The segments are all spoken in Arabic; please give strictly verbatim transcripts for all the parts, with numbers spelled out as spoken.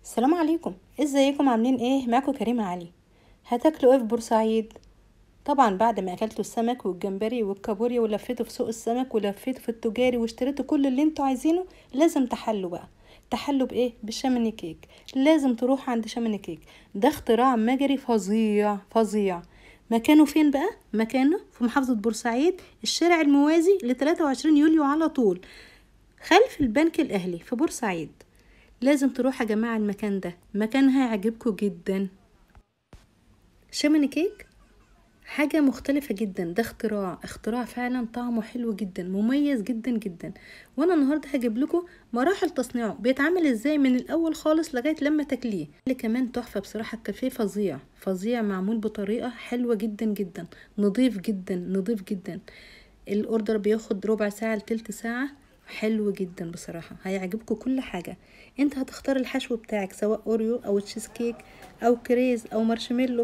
السلام عليكم، ازيكم؟ عاملين ايه؟ معاكم كريمة علي. هتاكلوا ايه في بورسعيد؟ طبعا بعد ما اكلتوا السمك والجمبري والكابوريا ولفيتوا في سوق السمك ولفيتوا في التجاري واشتريتوا كل اللي انتوا عايزينه، لازم تحلوا بقى. تحلوا بايه؟ بالشمن كيك. لازم تروح عند شمن كيك. ده اختراع مجري فظيع فظيع. مكانه فين بقى؟ مكانه في محافظة بورسعيد، الشارع الموازي ل ثلاثة وعشرين يوليو على طول، خلف البنك الاهلي في بورسعيد. لازم تروح يا جماعة المكان ده، مكان هيعجبكم جدا. شمن كيك حاجة مختلفة جدا، ده اختراع اختراع فعلا، طعمه حلو جدا، مميز جدا جدا. وانا النهاردة هجيب لكم مراحل تصنيعه، بيتعمل ازاي من الاول خالص لغاية لما تاكليه. اللي كمان تحفة بصراحة، الكافيه فظيع فظيع، معمول بطريقة حلوة جدا جدا، نظيف جدا نظيف جدا. الاوردر بياخد ربع ساعة لتلت ساعة، حلو جدا بصراحة، هيعجبكم كل حاجة. انت هتختار الحشو بتاعك، سواء اوريو او تشيز كيك او كريز او مارشميلو.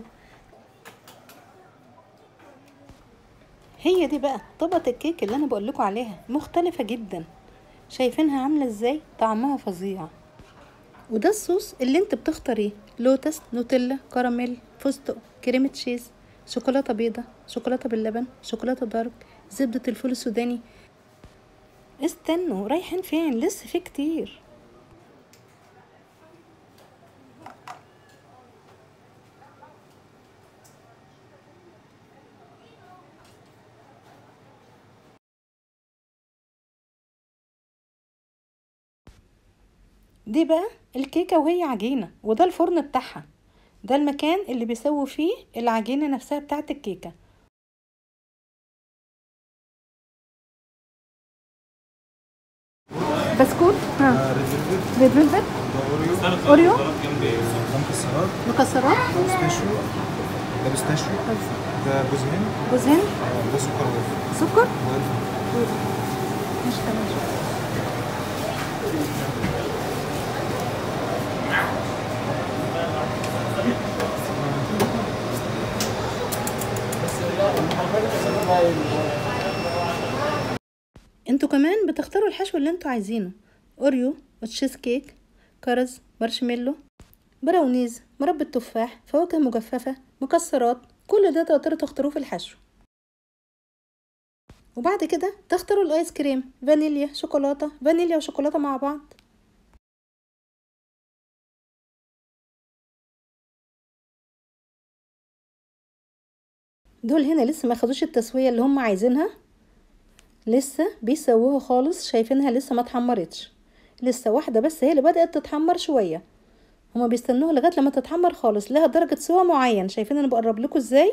هي دي بقى طبقة الكيك اللي انا بقولكوا عليها، مختلفة جدا. شايفينها عاملة ازاي؟ طعمها فظيع. وده الصوص اللي انت بتختاريه، لوتس، نوتيلا، كراميل، فستق، كريمة تشيز، شوكولاتة بيضة، شوكولاتة باللبن، شوكولاتة دارك، زبدة الفول السوداني. استنوا، رايحين فين؟ لسه في كتير. دي بقى الكيكة وهي عجينة، وده الفرن بتاعها. ده المكان اللي بيسووا فيه العجينة نفسها بتاعت الكيكة. بسكوت، ها، ريد فيلفت، اوريو، مكسرات، مكسرات، بيستاشيو، ده بيستاشيو، ده جوز هند، جوز هند، آه، ده سكر وقرفة. سكر، وقرفة. مش تمام. انتوا كمان بتختاروا الحشو اللي انتوا عايزينه، اوريو وتشيز كيك، كرز، مارشميلو، براونيز، مربى تفاح، فواكه مجففة، مكسرات، كل ده تقدروا تختاروه في الحشو. وبعد كده تختاروا الايس كريم، فانيليا، شوكولاتة، فانيليا وشوكولاتة مع بعض. دول هنا لسه ما خدوش التسوية اللي هم عايزينها، لسه بيسووها خالص، شايفينها لسه ما اتحمرتش، لسه واحدة بس هي اللي بدأت تتحمر شوية. هما بيستنوها لغاية لما تتحمر خالص، لها درجة سوا معين. شايفين انا بقرب لكم ازاي؟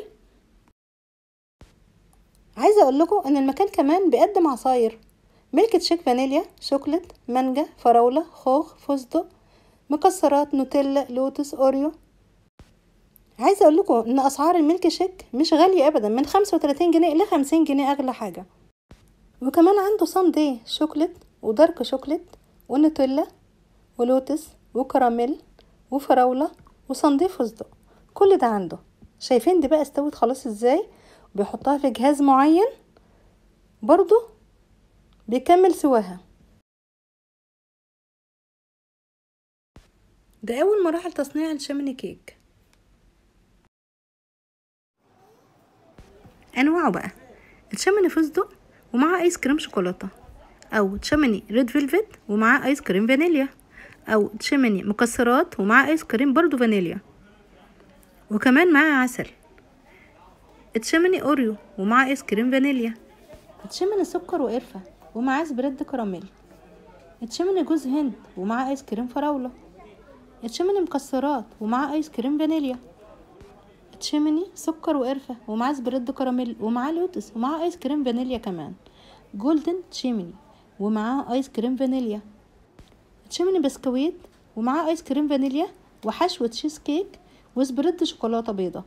عايزة اقول لكم ان المكان كمان بيقدم عصاير، ميلك تشيك، فانيليا، شوكليت، مانجا، فراولة، خوخ، فستق، مكسرات، نوتيلا، لوتس، اوريو. عايزة اقول لكم ان اسعار الميلك شيك مش غالية ابدا، من خمسة وتلاتين جنيه ل خمسين جنيه اغلى حاجة. وكمان عنده صندي شوكليت ودارك شوكليت ونوتيلا ولوتس وكراميل وفراولة وصندي فستق، كل ده عنده. شايفين دي بقى استوت خلاص ازاي؟ بيحطها في جهاز معين برضو بيكمل سواها. ده اول مراحل تصنيع الشمن كيك. انواعه بقى، الشمن فستق ومعاه ايس كريم شوكولاته، او تشمني ريد فيلفت ومعاه ايس كريم فانيليا، او تشمني مكسرات ومعاه ايس كريم برضو فانيليا، وكمان معاه عسل. تشمني اوريو ومعاه ايس كريم فانيليا. تشمني سكر وقرفه ومعاه سبريد كراميل. تشمني جوز هند ومعاه ايس كريم فراوله. تشمني مكسرات ومعاه ايس كريم فانيليا. تشمني سكر وقرفه ومعاه سبريد كراميل ومعاه لوتس ومعاه ايس كريم فانيليا كمان. جولدن تشيمني ومعاه ايس كريم فانيليا. تشيمني بسكويت ومعاه ايس كريم فانيليا وحشوة تشيز كيك وسبريد شوكولاتة بيضة.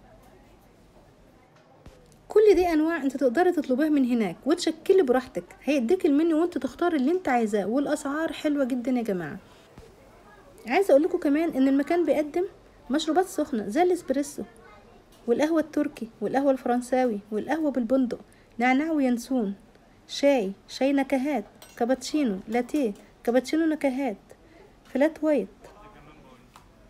كل دي انواع انت تقدري تطلبيها من هناك وتشكلي براحتك، هيديك المنيو وانت تختار اللي انت عايزاه، والاسعار حلوة جدا يا جماعة. عايزة اقول لكم كمان ان المكان بيقدم مشروبات سخنة زي الاسبريسو والقهوة التركي والقهوة الفرنساوي والقهوة بالبندق، نعناع وينسون، شاي، شاي نكهات، كابتشينو، لاتيه، كابتشينو نكهات، فلات وايت.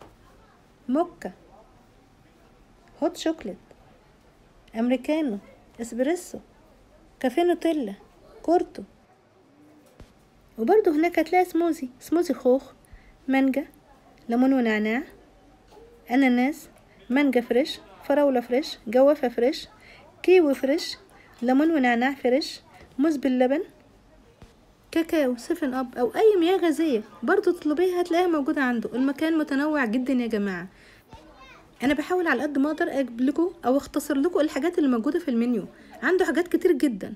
موكا، هوت شوكليت، امريكانو، اسبريسو، كافيه نوتيلا، كورتو. وبرضه هناك هتلاقي سموزي، سموزي خوخ، مانجا، ليمون ونعناع، اناناس، مانجا فريش، فراولة فريش، جوافة فريش، كيوي فريش، ليمون ونعناع فريش، موز باللبن، كاكاو، سيفن اب او اي مياه غازية برضو تطلبيها هتلاقيها موجودة عنده. المكان متنوع جدا يا جماعة. انا بحاول على قد ما اقدر اجيب لكم او اختصر لكم الحاجات اللي موجودة في المنيو، عنده حاجات كتير جدا.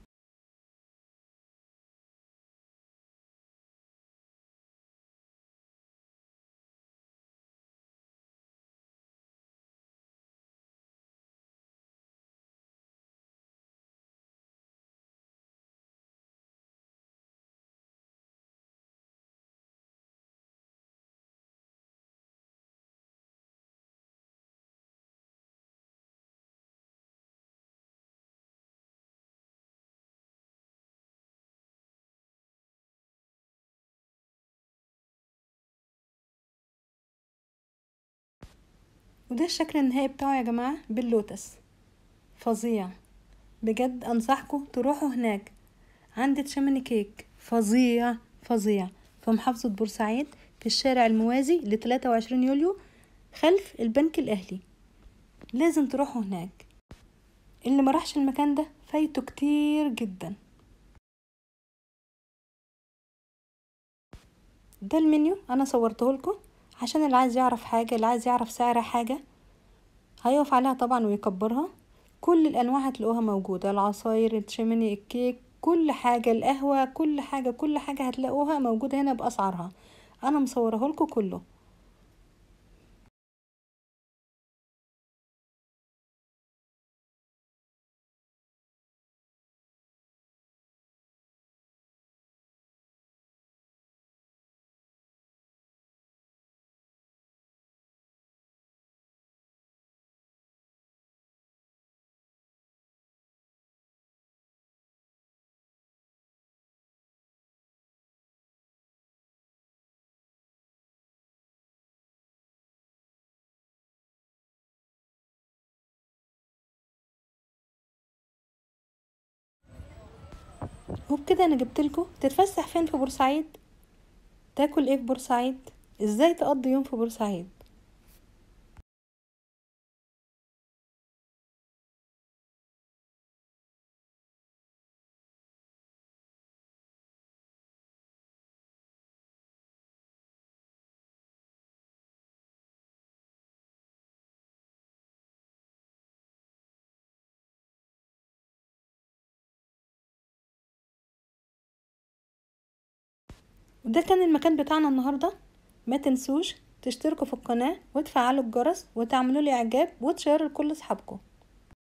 وده الشكل النهائي بتاعه يا جماعة باللوتس، فظيع بجد. انصحكم تروحوا هناك. عند تشمني كيك فظيع فظيع في محافظة بورسعيد، في الشارع الموازي ل ثلاثة وعشرين يوليو خلف البنك الاهلي. لازم تروحوا هناك، اللي ما راحش المكان ده فايته كتير جدا. ده المنيو انا صورته لكم عشان اللي عايز يعرف حاجة، اللي عايز يعرف سعر حاجة هيقف عليها طبعا ويكبرها. كل الانواع هتلاقوها موجودة، العصاير، الشمني، الكيك، كل حاجة، القهوة، كل حاجة كل حاجة هتلاقوها موجودة هنا بأسعارها. انا مصوره لكم كله. وبكده انا جبت لكم تتفسح فين في بورسعيد، تاكل ايه في بورسعيد، ازاي تقضي يوم في بورسعيد. وده كان المكان بتاعنا النهاردة. ما تنسوش تشتركوا في القناة وتفعلوا الجرس وتعملوا لي اعجاب وتشيروا لكل اصحابكم.